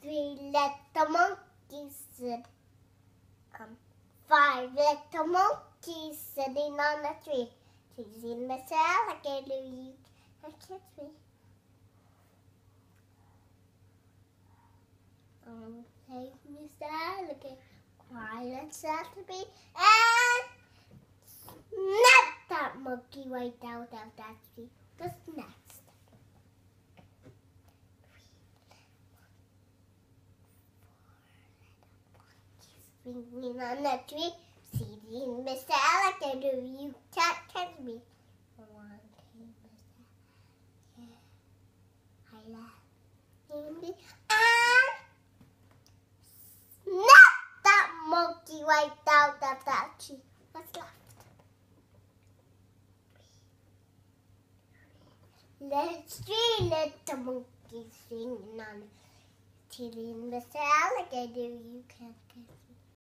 3 little monkeys sit. 5 little monkeys sitting on a tree. Chasing Mr. Alligator, you can't catch me. Hey, Mr. Alligator, quiet, sad to be, and snap that monkey right out of that tree. What's next? Swinging on the tree, seeing Mr. Alligator, you can't catch me. One came Mr. Yeah, I laughed and snap that monkey right out of that tree. What's left? There's 3 little monkeys swinging on the tree. Mr. Alligator, you can't catch me.